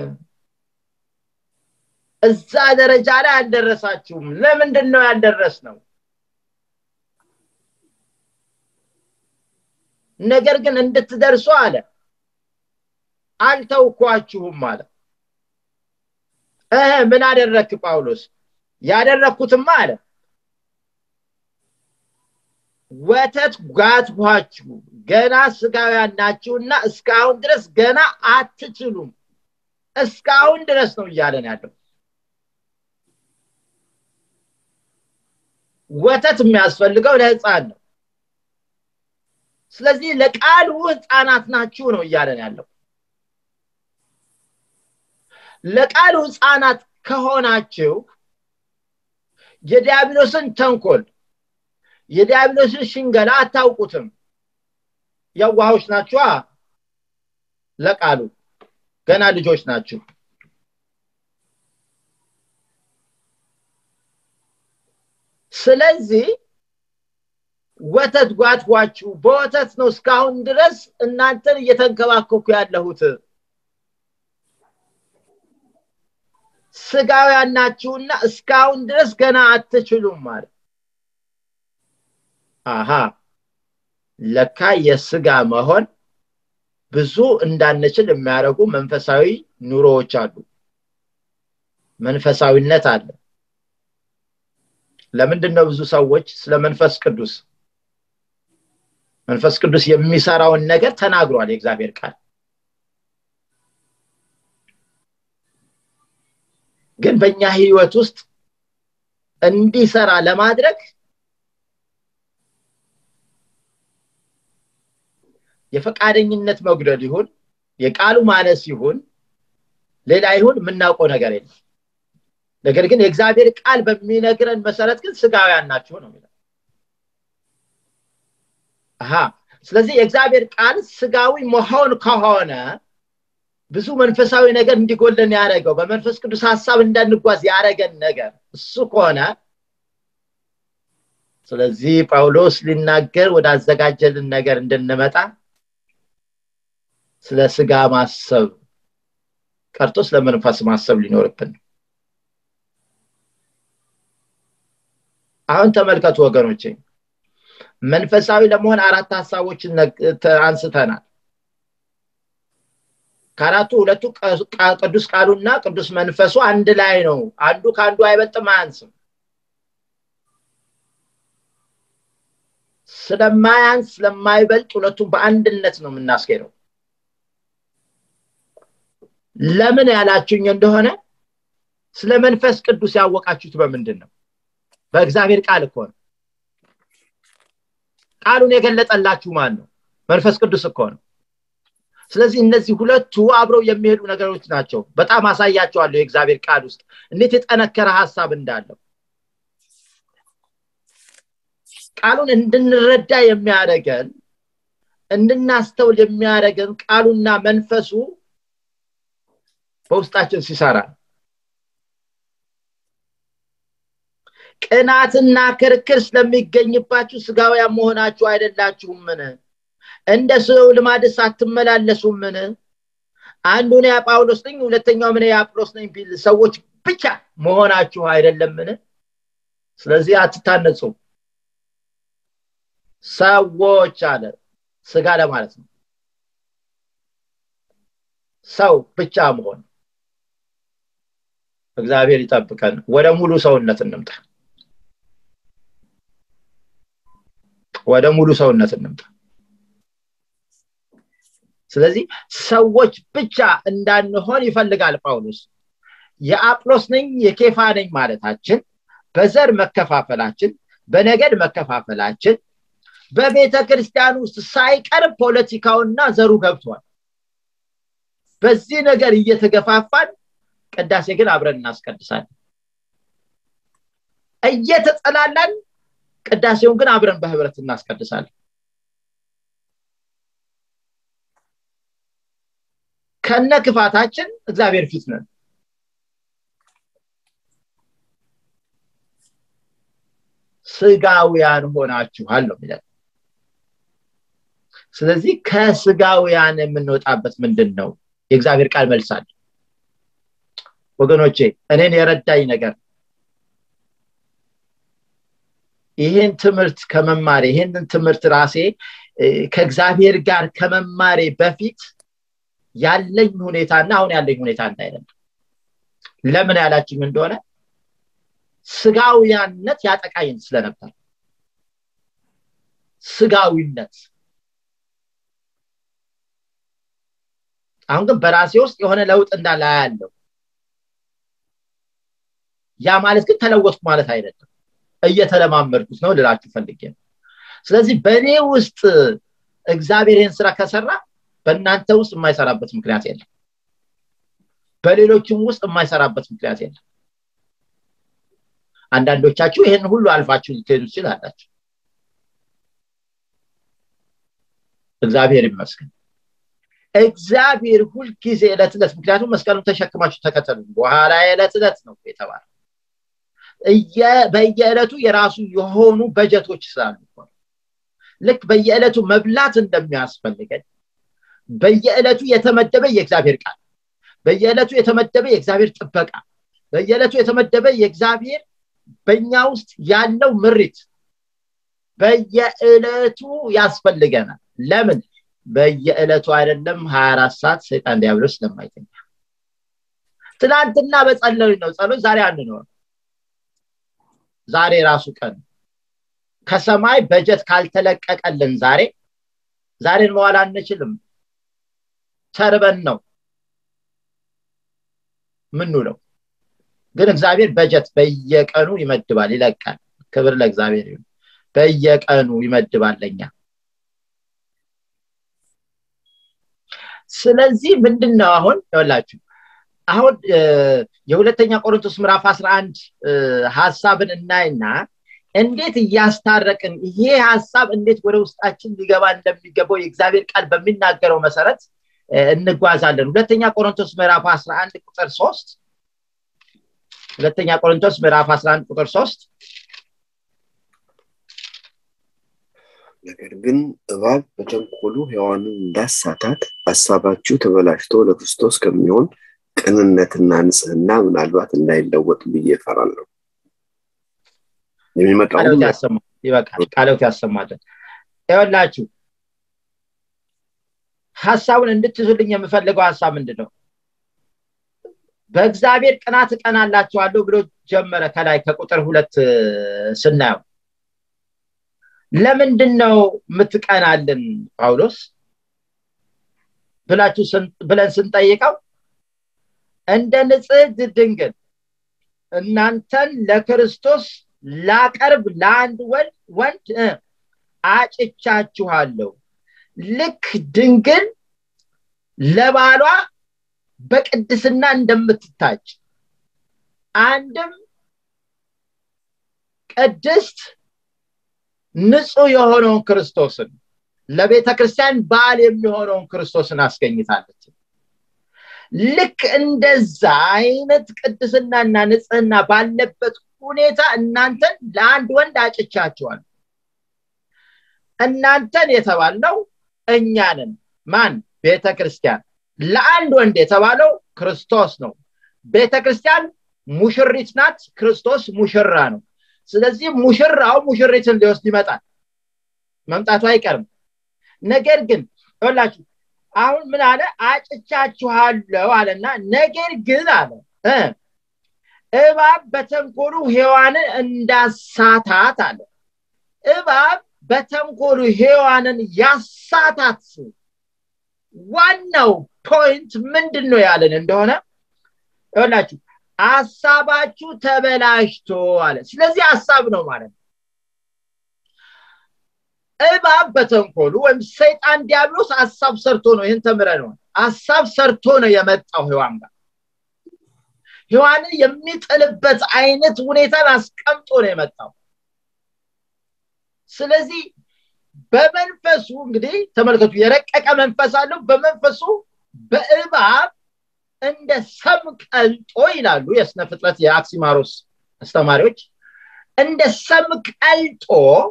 እዛ ደረጃ ላይ አልደረሳችሁም ለምንድን ነው ያልደረስነው ነገር ግን እንድትደርሱ አለ አልተውኳችሁም አለ እህ ምን አደረክ ጳውሎስ ያደረኩትማ አለ ወተት ጓትኋችሁ ገና ስጋውያን ናችሁና እስካሁን ድረስ ገና አትችሉም እስካሁን ድረስ ነው እያለን ያለው ወተት የሚያስፈልገው ለህፃን ነው ስለዚህ ለቃሉ ህፃናት ናችሁ ነው እያለን ያለው ለቃሉ ህፃናት ከሆናችሁ የዲያብሎስን ተንኮል የዲያብሎስን ሽንገላ አታውቁትም ያዋሆች ናችሁ ለቃሉ ገና ልጆች ናችሁ ስለዚህ ወተት ጓትኋችሁ በወተት ነው እስካሁን ድረስ እናንተን እየተንከባከኩ ያለሁት ስጋውያን ናችሁና እስካሁን ድረስ ገና አትችሉም ማለት አሃ ለካ የስጋ መሆን ብዙ እንዳንችል የሚያረጉ መንፈሳዊ ኑሮዎች አሉ መንፈሳዊነት አለ ለምንድነው ብዙ ሰዎች ስለ መንፈስ ቅዱስ መንፈስ ቅዱስ የሚሰራውን ነገር ተናግሯል የእግዚአብሔር ቃል ግን በእኛ ህይወት ውስጥ እንዲሰራ ለማድረግ የፈቃደኝነት መጉደል ይሁን የቃሉ ማነስ ይሁን ሌላ ይሁን ምናውቀው ነገር የለም ነገር ግን የእግዚአብሔር ቃል በሚነግረን መሰረት ግን ስጋውያን ናችሁ ነው የሚለው አሃ ስለዚህ የእግዚአብሔር ቃል ስጋዊ መሆን ከሆነ ብዙ መንፈሳዊ ነገር እንዲጎለን ያረጋው በመንፈስ ቅዱስ ሐሳብ እንዳንጓዝ ያረገን ነገር እሱ ከሆነ ስለዚህ ጳውሎስ ሊናገር ወደ አዘጋጀልን ነገር እንድንመጣ ስለ ስጋ ማሰብ ቀርቶ ስለ መንፈስ ማሰብ ሊኖርብን አሁን ተመልከቱ ወገኖቼ መንፈሳዊ ለመሆን አራት ሐሳቦችን አንስተናል ካራቱ ሁለቱ ቅዱስ ቃሉና ቅዱስ መንፈሱ አንድ ላይ ነው አንዱ ካንዱ አይበልጥም አያንስም ስለማያንስ ስለማይበልጥ ሁለቱም በአንድነት ነው የምናስከረው ለምን ያላችሁኝ እንደሆነ ስለ መንፈስ ቅዱስ ያወቃችሁት በመንድነው በእግዚአብሔር ቃል እኮ ነው ቃሉን የገለጠላችሁ ማን ነው መንፈስ ቅዱስ እኮ ነው ስለዚህ እነዚህ ሁለቱ አብረው የሚሄዱ ነገሮች ናቸው በጣም አሳያቸዋለሁ የእግዚአብሔር ቃል ውስጥ እንዴት የተጠነከረ ሐሳብ እንዳለው ቃሉን እንድንረዳ የሚያደርገን እንድናስተውል የሚያደርገን ቃሉና መንፈሱ በውስጣችን ሲሰራ ቅናትና ክርክር ስለሚገኝባችሁ ስጋውያን መሆናችሁ አይደላችሁምን እንደ ሰው ልማድስ አትመላለሱምን አንዱን ያጳውሎስ ነኝ ሁለተኛው ምን ያጵሎስ ነኝ ቢል ሰዎች ብቻ መሆናችሁ አይደለምን ስለዚህ አትታነጹ ሰዎች አለ ስጋ ለማለት ነው ሰው ብቻ መሆን እግዚአብሔር ይጠብቀን ወደ ሙሉ ሰውነት እንምጣ ወደ ሙሉ ሰውነት እንምጣ ስለዚህ ሰዎች ብቻ እንዳንሆን ይፈልጋል ጳውሎስ የአጵሎስ ነኝ የኬፋ ነኝ ማለታችን በዘር መከፋፈላችን በነገድ መከፋፈላችን በቤተ ክርስቲያን ውስጥ ሳይቀር ፖለቲካውና ዘሩ ገብቷል በዚህ ነገር እየተገፋፋን ቅዳሴ ግን አብረን እናስቀድሳለን እየተጸላላን ቅዳሴውን ግን አብረን በህብረት እናስቀድሳለን ከነ ክፋታችን እግዚአብሔር ፊት ነን ስጋውያን ሆናችኋል ነው የሚለው ስለዚህ ከስጋውያን የምንወጣበት ምንድነው የእግዚአብሔር ቃል መልሳል ወገኖቼ እኔን የረዳኝ ነገር ይሄን ትምህርት ከመማሬ ይሄንን ትምህርት ራሴ ከእግዚአብሔር ጋር ከመማሬ በፊት ያለኝ ሁኔታና አሁን ያለኝ ሁኔታ እንዳይደለም ለምን ያላችሁኝ እንደሆነ ስጋዊያነት ያጠቃይን ስለነበር ስጋዊነት አሁን ግን በራሴ ውስጥ የሆነ ለውጥ እንዳለ ያለው ያ ማለት ግን ተለወጥኩ ማለት አይደለም እየተለማመድኩት ነው ልላችሁ ፈልጌ ነው ስለዚህ በኔ ውስጥ እግዚአብሔርን ስራ ከሰራ በእናንተ ውስጥ የማይሰራበት ምክንያት የለም በሌሎችም ውስጥ የማይሰራበት ምክንያት የለም አንዳንዶቻችሁ ይሄን ሁሉ አልፋችሁ ልትሄዱ ይችላላችሁ እግዚአብሔር ይመስገን እግዚአብሔር ሁሉ ጊዜ ዕለት ዕለት ምክንያቱም መስቀሉን ተሸክማችሁ ተከተሉ በኋላ ዕለት ዕለት ነው የተባለው በየዕለቱ የራሱ የሆኑ በጀቶች ስላሉ ልክ በየዕለቱ መብላት እንደሚያስፈልገን በየዕለቱ የተመደበ የእግዚአብሔር ቃል በየዕለቱ የተመደበ የእግዚአብሔር ጥበቃ በየዕለቱ የተመደበ የእግዚአብሔር በእኛ ውስጥ ያለው ምሪት በየዕለቱ ያስፈልገናል ለምን በየዕለቱ አይደለም ሃያ አራት ሰዓት ሰይጣን ዲያብሎስ ለማይተኛ ትናንትና በጸለይ ነው ጸሎት ዛሬ አንኖር ዛሬ ራሱ ቀን ከሰማይ በጀት ካልተለቀቀልን ዛሬ ዛሬን መዋል አንችልም ተርበን ነው ምን ነው ግን እግዚአብሔር በጀት በየቀኑ ይመድባል ይለቃል ክብር ለእግዚአብሔር ይሁን በየቀኑ ይመድባል ለኛ ስለዚህ ምንድነው አሁን ይወላችሁ አሁን የሁለተኛ ቆሮንቶስ ምዕራፍ አስራ አንድ ሐሳብን እናይና እንዴት ያስታረቅን ይሄ ሐሳብ እንዴት ወደ ውስጣችን ሊገባ እንደሚገባው የእግዚአብሔር ቃል በሚናገረው መሰረት እንጓዛለን ሁለተኛ ቆሮንቶስ ምዕራፍ አስራ አንድ ቁጥር ሶስት ሁለተኛ ቆሮንቶስ ምዕራፍ አስራ አንድ ቁጥር ሶስት ነገር ግን እባብ በተንኮሉ ሔዋንን እንዳሳታት ሐሳባችሁ ተበላሽቶ ለክርስቶስ ከሚሆን ቅንነትና ንጽህና ምናልባት እንዳይለወጥ ብዬ ፈራለሁ የሚመጣው ያሰማ ይበቃል ቃሎት ያሰማልን ይወላችሁ ሐሳቡን እንድትዙልኝ የምፈልገው ሐሳብ ምንድነው በእግዚአብሔር ቅናት ቀናላችኋለሁ ብሎ ጀመረ ከላይ ከቁጥር ሁለት ስናየው ለምንድነው ምትቀናልን ጳውሎስ ብላችሁ ብለን ስንጠይቀው እንደ ንጽሕት ድንግል እናንተን ለክርስቶስ ላቀርብ ለአንድ ወንድ ወንድ አጭቻችኋለሁ ልክ ድንግል ለባሏ በቅድስና እንደምትታጭ አንድም ቅድስት ንጹህ የሆነውን ክርስቶስን ለቤተክርስቲያን ባል የሚሆነውን ክርስቶስን አስገኝታለች ልክ እንደዛ አይነት ቅድስናና ንጽህና ባለበት ሁኔታ እናንተን ለአንድ ወንድ አጭቻችኋለሁ እናንተን የተባለው እኛንን ማን ቤተክርስቲያን ለአንድ ወንድ የተባለው ክርስቶስ ነው ቤተክርስቲያን ሙሽሪት ናት ክርስቶስ ሙሽራ ነው ስለዚህ ሙሽራው ሙሽሪትን ሊወስድ ይመጣል መምጣቱ አይቀርም ነገር ግን ወላችሁ አሁን ምን አለ አጭቻችኋለሁ አለና ነገር ግን አለ እባብ በተንኮሉ ሔዋንን እንዳሳታት አለ እባብ በተንኮሉ ሔዋንን ያሳታት ዋናው ፖይንት ምንድነው ያለን እንደሆነ ወላችሁ ሐሳባችሁ ተበላሽቶ አለ ስለዚህ ሐሳብ ነው ማለት እባብ በተንኮሉ ወይም ሰይጣን ዲያብሎስ ሐሳብ ሰርቶ ነው ይሄን ተምረናል ሐሳብ ሰርቶ ነው የመጣው ሔዋን ጋር ሔዋንን የሚጥልበት አይነት ሁኔታን አስቀምጦ ነው የመጣው ስለዚህ በመንፈሱ እንግዲህ ተመልከቱ የረቀቀ መንፈስ አለው በመንፈሱ በእባብ እንደ ሰም ቀልጦ ይላሉ የስነ ፍጥረት የአክሲማሮስ አስተማሪዎች እንደ ሰም ቀልጦ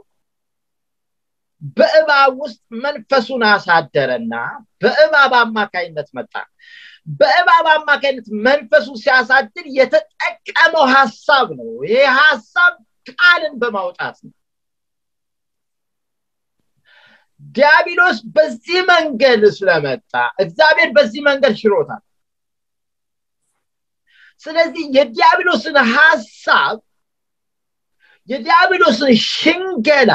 በእባብ ውስጥ መንፈሱን አሳደረና በእባብ አማካይነት መጣ በእባብ አማካይነት መንፈሱ ሲያሳድር የተጠቀመው ሐሳብ ነው ይሄ ሐሳብ ቃልን በማውጣት ነው ዲያብሎስ በዚህ መንገድ ስለመጣ እግዚአብሔር በዚህ መንገድ ሽሮታል ስለዚህ የዲያብሎስን ሐሳብ የዲያብሎስን ሽንገላ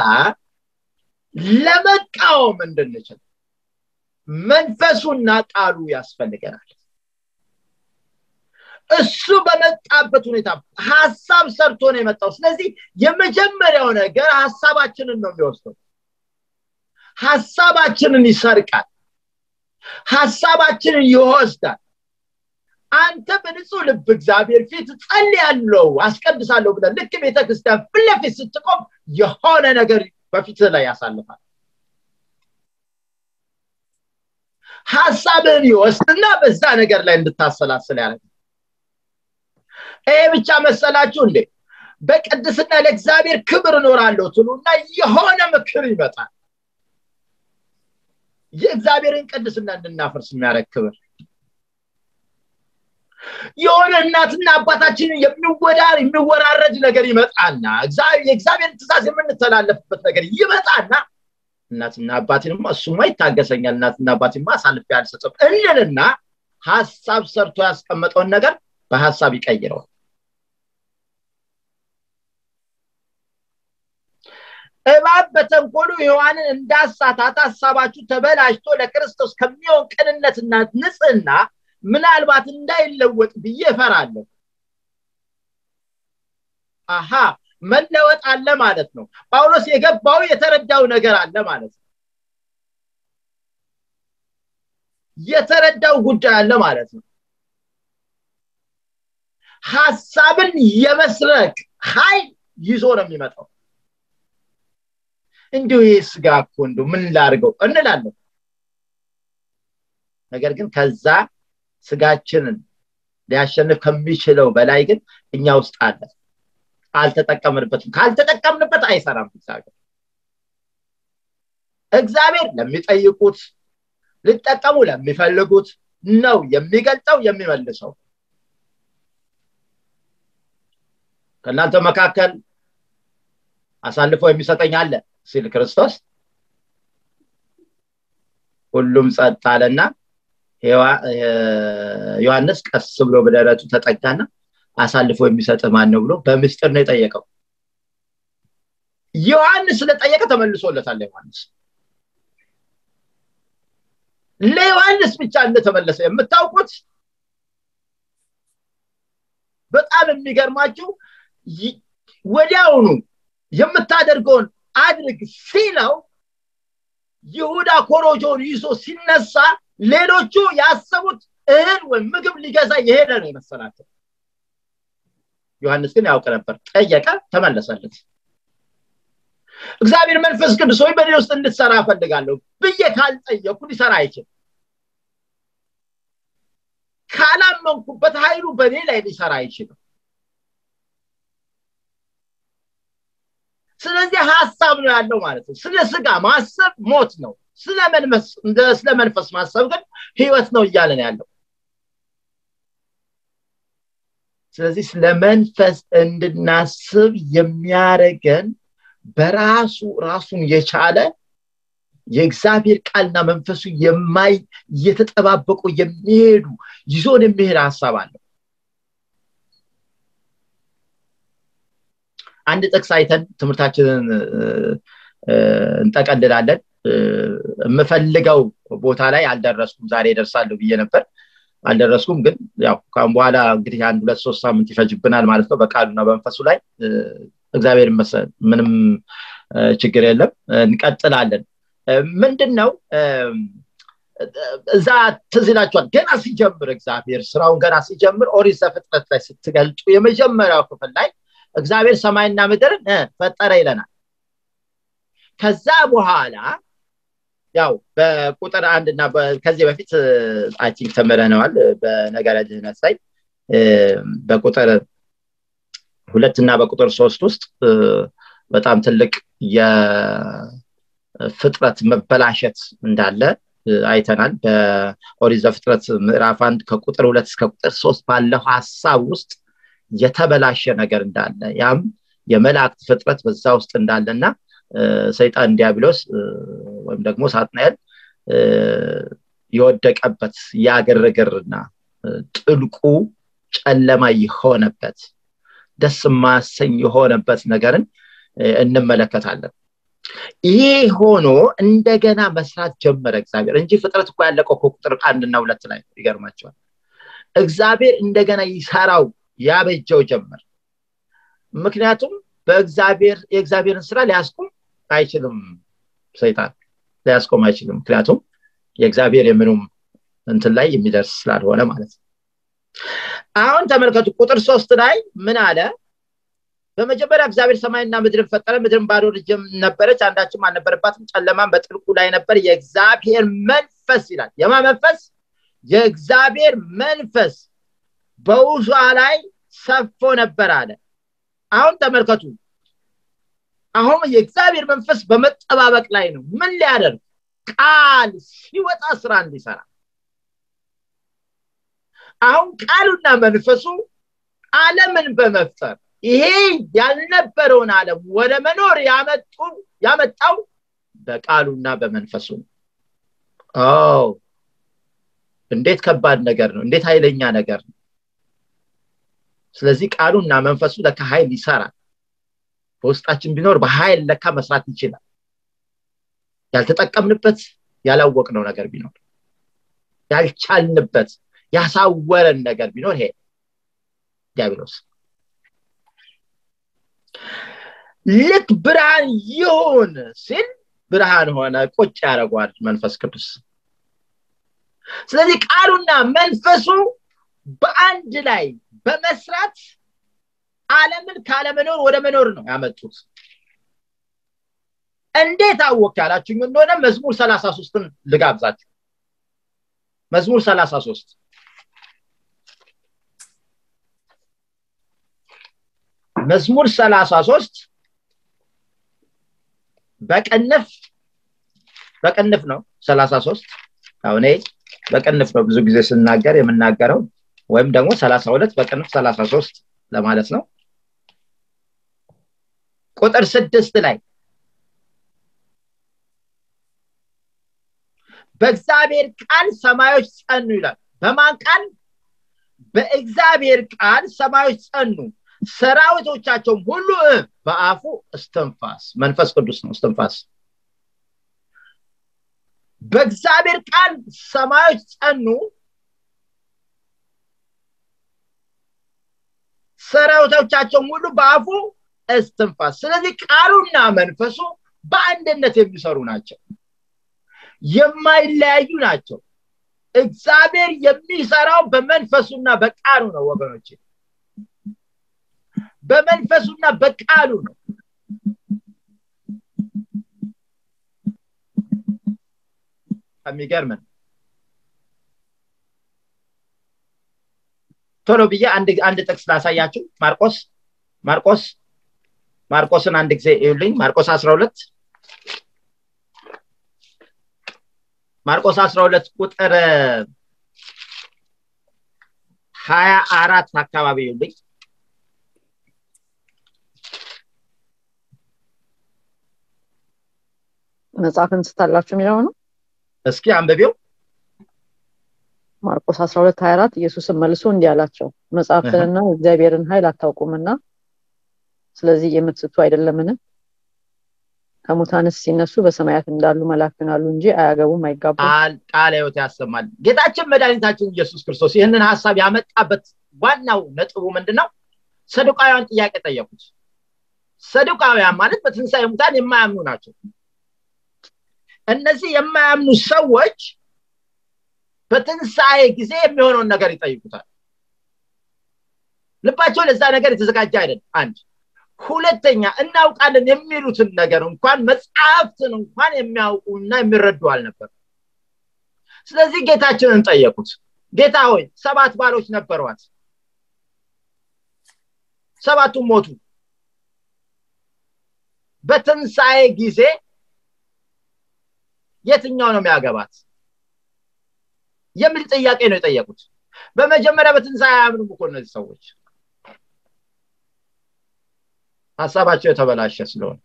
ለመቃወም እንድንችል መንፈሱና ቃሉ ያስፈልገናል። እሱ በመጣበት ሁኔታ ሐሳብ ሰርቶ ነው የመጣው። ስለዚህ የመጀመሪያው ነገር ሐሳባችንን ነው የሚወስደው። ሐሳባችንን ይሰርቃል፣ ሐሳባችንን ይወስዳል። አንተ በንጹህ ልብ እግዚአብሔር ፊት ጸልያለሁ አስቀድሳለሁ ብለህ ልክ ቤተክርስቲያን ፍለፊት ስትቆም የሆነ ነገር በፊት ላይ ያሳልፋል። ሐሳብን ይወስድና በዛ ነገር ላይ እንድታሰላስል ያደርጋል። ይሄ ብቻ መሰላችሁ እንዴ? በቅድስና ለእግዚአብሔር ክብር እኖራለሁ ትሉና የሆነ ምክር ይመጣል፣ የእግዚአብሔርን ቅድስና እንድናፈርስ የሚያደርግ ክብር። የሆነ እናትና አባታችንን የሚወዳር የሚወራረድ ነገር ይመጣና የእግዚአብሔር ትእዛዝ የምንተላለፍበት ነገር ይመጣና እናትና አባቴንማ እሱማ ይታገሰኛል እናትና አባቴንማ አሳልፌ አልሰጥም እንልና ሐሳብ ሰርቶ ያስቀመጠውን ነገር በሐሳብ ይቀይረዋል። እባብ በተንኮሉ ሔዋንን እንዳሳታት ሐሳባችሁ ተበላሽቶ ለክርስቶስ ከሚሆን ቅንነትና ንጽህና ምናልባት እንዳይለወጥ ብዬ እፈራለሁ። አሃ መለወጥ አለ ማለት ነው። ጳውሎስ የገባው የተረዳው ነገር አለ ማለት ነው። የተረዳው ጉዳይ አለ ማለት ነው። ሐሳብን የመስረቅ ኃይል ይዞ ነው የሚመጣው። እንዲሁ ይስጋ እኮ እንደው ምን ላርገው እንላለን። ነገር ግን ከዛ ስጋችንን ሊያሸንፍ ከሚችለው በላይ ግን እኛ ውስጥ አለ። አልተጠቀምንበትም። ካልተጠቀምንበት አይሰራም። እግዚአብሔር እግዚአብሔር ለሚጠይቁት ሊጠቀሙ ለሚፈልጉት ነው የሚገልጠው የሚመልሰው። ከእናንተ መካከል አሳልፎ የሚሰጠኝ አለ ሲል ክርስቶስ ሁሉም ጸጥ አለና ዮሐንስ ቀስ ብሎ በደረቱ ተጠጋና አሳልፎ የሚሰጥ ማን ነው ብሎ በምስጢር ነው የጠየቀው። ዮሐንስ ስለጠየቀ ተመልሶለታል። ዮሐንስ ለዮሐንስ ብቻ እንደተመለሰ የምታውቁት በጣም የሚገርማችሁ ወዲያውኑ የምታደርገውን አድርግ ሲለው ይሁዳ ኮሮጆን ይዞ ሲነሳ ሌሎቹ ያሰቡት እህል ወይ ምግብ ሊገዛ የሄደ ነው የመሰላቸው። ዮሐንስ ግን ያውቅ ነበር። ጠየቀ፣ ተመለሰለት። እግዚአብሔር መንፈስ ቅዱስ ሆይ በእኔ ውስጥ እንድትሰራ ፈልጋለሁ ብዬ ካልጠየቁ ሊሰራ አይችልም። ካላመንኩበት ኃይሉ በእኔ ላይ ሊሰራ አይችልም። ስለዚህ ሐሳብ ነው ያለው ማለት ነው። ስለ ስጋ ማሰብ ሞት ነው፣ ስለ መንፈስ እንደ ስለ መንፈስ ማሰብ ግን ህይወት ነው እያለን ያለው። ስለዚህ ስለ መንፈስ እንድናስብ የሚያረገን በራሱ ራሱን የቻለ የእግዚአብሔር ቃልና መንፈሱ የማይ የተጠባበቁ የሚሄዱ ይዞን የሚሄድ ሐሳብ አለ። አንድ ጥቅስ አይተን ትምርታችንን እንጠቀልላለን። የምፈልገው ቦታ ላይ አልደረስኩም። ዛሬ ደርሳለሁ ብዬ ነበር አልደረስኩም። ግን ያው ካሁን በኋላ እንግዲህ አንድ ሁለት ሶስት ሳምንት ይፈጅብናል ማለት ነው በቃሉና በመንፈሱ ላይ። እግዚአብሔር ይመስገን ምንም ችግር የለም፣ እንቀጥላለን። ምንድነው እዛ ትዝ ይላችኋል ገና ሲጀምር እግዚአብሔር ስራውን ገና ሲጀምር ኦሪት ዘፍጥረት ላይ ስትገልጡ የመጀመሪያው ክፍል ላይ እግዚአብሔር ሰማይና ምድርን ፈጠረ ይለናል። ከዛ በኋላ ያው በቁጥር አንድ እና ከዚህ በፊት አይ ቲንክ ተመረነዋል በነገረ ድህነት ላይ በቁጥር ሁለት እና በቁጥር ሶስት ውስጥ በጣም ትልቅ የፍጥረት መበላሸት እንዳለ አይተናል። በኦሪት ዘፍጥረት ምዕራፍ አንድ ከቁጥር ሁለት እስከ ቁጥር ሶስት ባለው ሐሳብ ውስጥ የተበላሸ ነገር እንዳለ ያም የመላእክት ፍጥረት በዛ ውስጥ እንዳለና ሰይጣን ዲያብሎስ ወይም ደግሞ ሳጥናኤል የወደቀበት ያገረገርና ጥልቁ ጨለማ የሆነበት ደስ ማሰኝ የሆነበት ነገርን እንመለከታለን። ይሄ ሆኖ እንደገና መስራት ጀመረ እግዚአብሔር እንጂ ፍጥረት እኮ ያለቀው ቁጥር አንድ እና ሁለት ላይ ይገርማቸዋል። እግዚአብሔር እንደገና ይሰራው ያበጀው ጀመር። ምክንያቱም በእግዚአብሔር የእግዚአብሔርን ስራ ሊያስቆም አይችልም። ሰይጣን ሊያስቆም አይችልም። ምክንያቱም የእግዚአብሔር የምኑም እንትን ላይ የሚደርስ ስላልሆነ ማለት ነው። አሁን ተመልከቱ ቁጥር ሶስት ላይ ምን አለ? በመጀመሪያ እግዚአብሔር ሰማይና ምድርን ፈጠረ። ምድርን ባዶ ነበረች፣ አንዳችም አልነበረባትም፣ ጨለማም በጥልቁ ላይ ነበር። የእግዚአብሔር መንፈስ ይላል። የማ መንፈስ? የእግዚአብሔር መንፈስ በውኃ ላይ ሰፎ ነበር አለ። አሁን ተመልከቱ አሁን የእግዚአብሔር መንፈስ በመጠባበቅ ላይ ነው። ምን ሊያደርግ? ቃል ሲወጣ ስራ እንዲሰራ። አሁን ቃሉና መንፈሱ ዓለምን በመፍጠር ይሄ ያልነበረውን ዓለም ወደ መኖር ያመጡ ያመጣው በቃሉና በመንፈሱ ነው። አዎ እንዴት ከባድ ነገር ነው! እንዴት ኃይለኛ ነገር ነው! ስለዚህ ቃሉና መንፈሱ ለካ ኃይል ይሰራል። በውስጣችን ቢኖር በኃይል ለካ መስራት ይችላል። ያልተጠቀምንበት ያላወቅነው ነገር ቢኖር ያልቻልንበት ያሳወረን ነገር ቢኖር ይሄ ዲያብሎስ ልክ ብርሃን ይሁን ሲል ብርሃን ሆነ ቁጭ ያደርጋል መንፈስ ቅዱስ። ስለዚህ ቃሉና መንፈሱ በአንድ ላይ በመስራት ዓለምን ካለመኖር ወደ መኖር ነው ያመጡት። እንዴት አወቅ ያላችሁኝ እንደሆነ መዝሙር ሰላሳ ሶስትን ልጋብዛችሁ። መዝሙር ሰላሳ ሶስት መዝሙር ሰላሳ ሶስት በቅንፍ በቅንፍ ነው ሰላሳ ሶስት አሁን በቅንፍ ነው ብዙ ጊዜ ስናገር የምናገረው ወይም ደግሞ ሰላሳ ሁለት በቅንፍ ሰላሳ ሶስት ለማለት ነው። ቁጥር ስድስት ላይ በእግዚአብሔር ቃል ሰማዮች ጸኑ ይላል። በማን ቃል? በእግዚአብሔር ቃል ሰማዮች ጸኑ፣ ሰራዊቶቻቸው ሁሉ በአፉ እስትንፋስ። መንፈስ ቅዱስ ነው እስትንፋስ። በእግዚአብሔር ቃል ሰማዮች ጸኑ፣ ሰራዊቶቻቸው ሁሉ በአፉ እስትንፋስ። ስለዚህ ቃሉና መንፈሱ በአንድነት የሚሰሩ ናቸው፣ የማይለያዩ ናቸው። እግዚአብሔር የሚሰራው በመንፈሱና በቃሉ ነው ወገኖቼ፣ በመንፈሱና በቃሉ ነው። የሚገርም ቶሎ ብዬ አንድ አንድ ጥቅስ ላሳያችሁ። ማርቆስ ማርቆስ ማርቆስን አንድ ጊዜ ይውልኝ። ማርቆስ አስራ ሁለት ማርቆስ አስራ ሁለት ቁጥር ሀያ አራት አካባቢ ይውልኝ። መጽሐፍን ስታላችሁ የሚለው ነው። እስኪ አንብቤው። ማርቆስ አስራ ሁለት ሀያ አራት ኢየሱስም መልሶ እንዲህ አላቸው፣ መጽሐፍንና እግዚአብሔርን ኃይል አታውቁምና ስለዚህ የምትስቱ አይደለምን? ከሙታንስ ሲነሱ በሰማያት እንዳሉ መላእክት አሉ እንጂ አያገቡም አይጋቡም። ቃል ሕይወት ያሰማል። ጌታችን መድኃኒታችን ኢየሱስ ክርስቶስ ይህንን ሐሳብ ያመጣበት ዋናው ነጥቡ ምንድነው? ሰዱቃውያን ጥያቄ ጠየቁት። ሰዱቃውያን ማለት በትንሣኤ ሙታን የማያምኑ ናቸው። እነዚህ የማያምኑ ሰዎች በትንሣኤ ጊዜ የሚሆነውን ነገር ይጠይቁታል። ልባቸው ለዛ ነገር የተዘጋጀ አይደለም። አንድ ሁለተኛ እናውቃለን የሚሉትን ነገር እንኳን መጽሐፍትን እንኳን የሚያውቁና የሚረዱ አልነበሩ። ስለዚህ ጌታችንን ጠየቁት፣ ጌታ ሆይ ሰባት ባሎች ነበሯት፣ ሰባቱም ሞቱ፣ በትንሣኤ ጊዜ የትኛው ነው የሚያገባት የሚል ጥያቄ ነው የጠየቁት። በመጀመሪያ በትንሣኤ አያምኑም እኮ እነዚህ ሰዎች፣ ሐሳባቸው የተበላሸ ስለሆነ።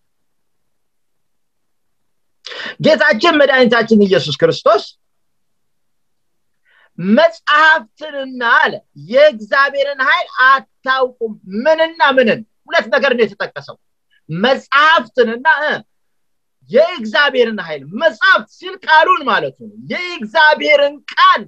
ጌታችን መድኃኒታችን ኢየሱስ ክርስቶስ መጽሐፍትንና አለ የእግዚአብሔርን ኃይል አታውቁም ምንና ምንን ሁለት ነገር ነው የተጠቀሰው መጽሐፍትንና የእግዚአብሔርን ኃይል መጽሐፍት ሲል ቃሉን ማለት ነው የእግዚአብሔርን ቃል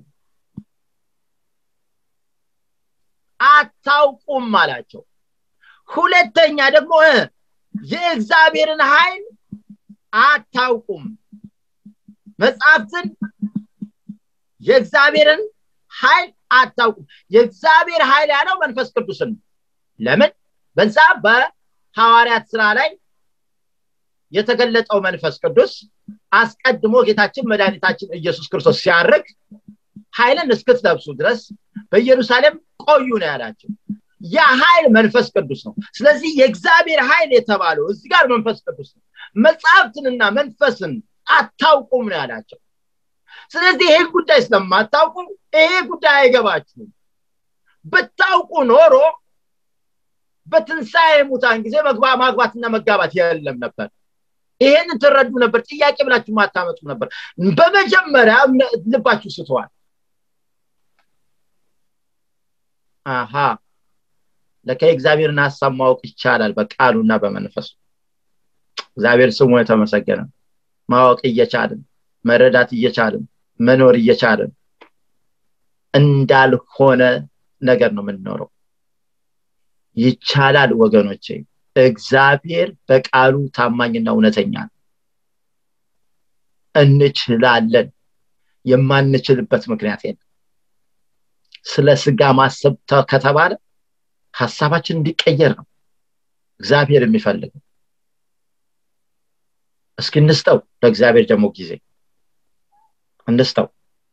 አታውቁም ማላቸው ሁለተኛ ደግሞ የእግዚአብሔርን ኃይል አታውቁም መጽሐፍትን የእግዚአብሔርን ኃይል አታውቁም የእግዚአብሔር ኃይል ያለው መንፈስ ቅዱስን ለምን በዛ በሐዋርያት ሥራ ላይ የተገለጠው መንፈስ ቅዱስ አስቀድሞ ጌታችን መድኃኒታችን ኢየሱስ ክርስቶስ ሲያርግ ኃይልን እስክትለብሱ ድረስ በኢየሩሳሌም ቆዩ ነው ያላቸው ያ ኃይል መንፈስ ቅዱስ ነው ስለዚህ የእግዚአብሔር ኃይል የተባለው እዚህ ጋር መንፈስ ቅዱስ ነው መጽሐፍትንና መንፈስን አታውቁም ነው ያላቸው ስለዚህ ይሄ ጉዳይ ስለማታውቁ ይሄ ጉዳይ አይገባችሁም ብታውቁ ኖሮ በትንሣኤ ሙታን ጊዜ መግባ ማግባትና መጋባት የለም ነበር ይሄን ተረዱ ነበር ጥያቄ ብላችሁ ማታመጡ ነበር በመጀመሪያ ልባችሁ ስተዋል አሃ ለከ እግዚአብሔርን ሐሳብ ማወቅ ይቻላል በቃሉና በመንፈሱ እግዚአብሔር ስሙ የተመሰገነ ማወቅ እየቻልን መረዳት እየቻልን መኖር እየቻልን እንዳልሆነ ነገር ነው የምንኖረው ይቻላል ወገኖቼ እግዚአብሔር በቃሉ ታማኝና እውነተኛ ነው እንችላለን የማንችልበት ምክንያት የለም ስለ ስጋ ማሰብ ከተባለ ሐሳባችን እንዲቀየር ነው እግዚአብሔር የሚፈልገው እስኪ እንስተው ለእግዚአብሔር ደግሞ ጊዜ እንስተው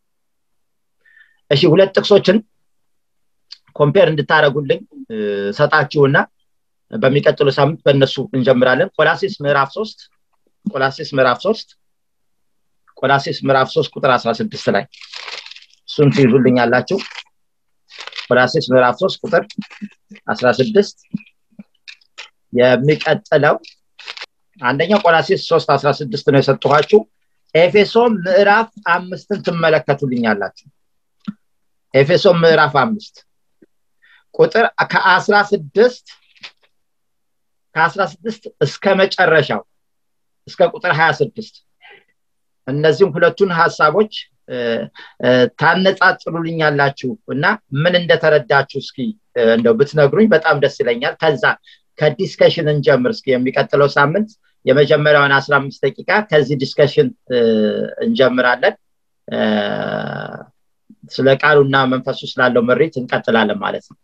እሺ ሁለት ጥቅሶችን ኮምፔር እንድታረጉልኝ ሰጣችሁና በሚቀጥለው ሳምንት በእነሱ እንጀምራለን ቆላስይስ ምዕራፍ ሶስት ቆላስይስ ምዕራፍ ሶስት ቆላስይስ ምዕራፍ ሶስት ቁጥር አስራ ስድስት ላይ እሱን ትይዙልኛላችሁ ቆላስይስ ምዕራፍ ሶስት ቁጥር አስራ ስድስት የሚቀጥለው አንደኛ ቆላስይስ ሶስት አስራ ስድስት ነው የሰጠኋችሁ ኤፌሶን ምዕራፍ አምስት ትመለከቱልኛላችሁ ኤፌሶን ምዕራፍ አምስት ቁጥር ከአስራ ስድስት ከአስራ ስድስት እስከ መጨረሻው እስከ ቁጥር ሃያ ስድስት እነዚህም ሁለቱን ሐሳቦች ታነጻጽሩልኛላችሁ እና ምን እንደተረዳችሁ እስኪ እንደው ብትነግሩኝ በጣም ደስ ይለኛል ከዛ ከዲስከሽን እንጀምር እስኪ የሚቀጥለው ሳምንት የመጀመሪያውን አስራ አምስት ደቂቃ ከዚህ ዲስከሽን እንጀምራለን ስለ ቃሉና መንፈሱ ስላለው መሪት እንቀጥላለን ማለት ነው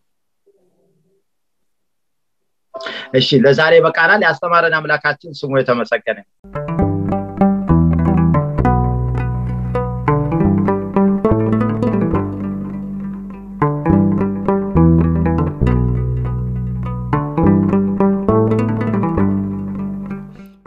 እሺ ለዛሬ በቃናል ያስተማረን አምላካችን ስሙ የተመሰገነ